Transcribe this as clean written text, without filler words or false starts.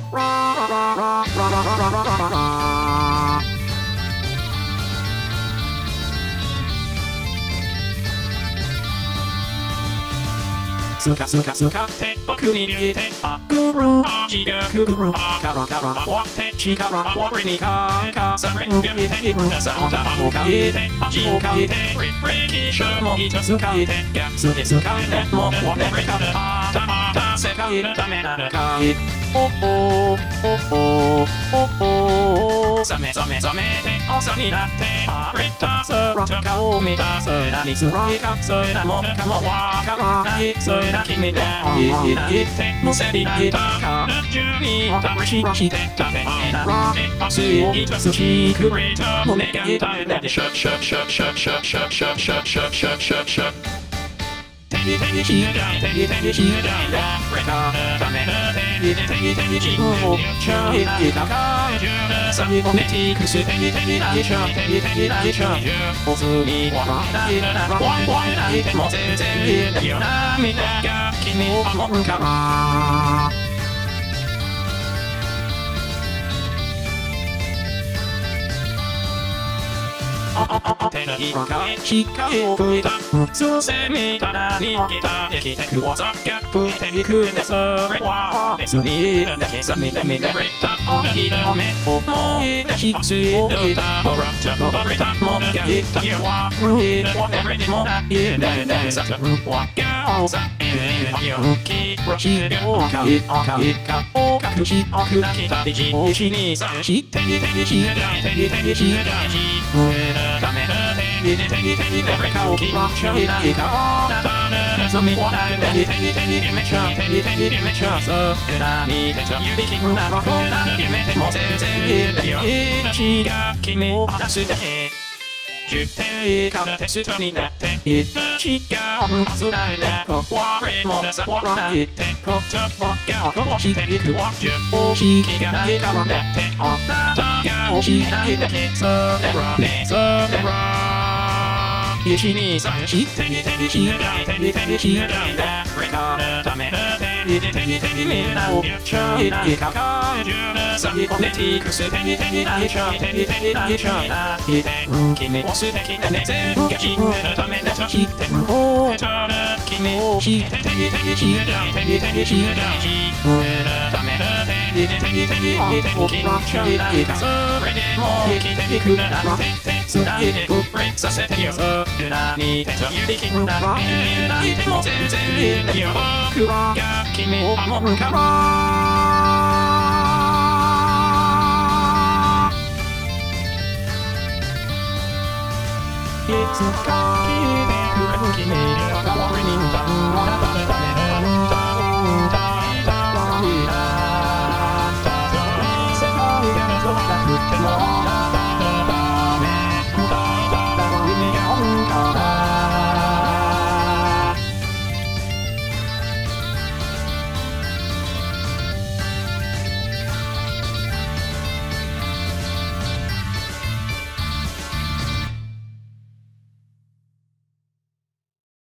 スカスカスカって僕に入れてあぐる味がくぐるからからわって力われにかされんげてさおたを変えて味を変えてリフレキションも一つ変えてガスで使えてもわれかまたまた世界のためならかいおおおおおさめさめさめて朝になって晴れた空と顔を見たそれなに辛いかそれなものかもわからないそれな君がいないって乗せていたから中に試しして食べ前なら明日を一つしくれた胸が痛いねでシャッシャッシャッシャッシャッシャッシャッシャッシャッシャッシャッシャッ手に手にしやがい手に手にしやがいだこれからダメだ手に手に手に自分をちゃいないかかえじゅう最後ねティクス手に手にないしゃ手に手にないしゃおつに笑えないならワンワン泣いても全然いいだよ涙が君を守るから手のひらがしっかりを吹いたそうせみたらにギターできてく技が吹いていくんですそれは別にいるんだけさみで見てくれたおなぎの目をもういいねひついを抜いたほらちょっと取れたものがいったよはいいねわれにもないんだよねさとるわがおさ勇気をしようかい赤いかを隠し奥なきたりじおしにさしてに手にしやがい手に手にしやがいダメだ手に手に手に誰かを気持ちいないかあなたの望みはない手に手に手に夢ちゃ手に手に夢ちゃそう何でちゃ指切るならこんな夢でも全然いいんだよ命が君を離すだけ10点からテストになって命がはずないな我もなさわらないってことばっかをしていくわ常識がないからだってあなたが教えないだけそれはねそれは1、2、3、4手に手にしやがい手に手にしやがいだこれからダメだ手に手に手にみんなを言っちゃいないかかえじゅう最後ねティクス手に手にないちゃい手に手にないちゃいないて君を素敵なね全部が自分のためだと知ってる方へとな君をして手に手にしやがい手に手にしやがい自分のためだ手に手に手に手に気持ちいないかそれでも生きていくならつないでブレイクさせてよ何でと指切るなら泣いても全然いいんだよ僕は君を守るからいつか聞いてくれる君が代わりに歌うあなたのための歌を歌いたいなだったと世界がどうなくても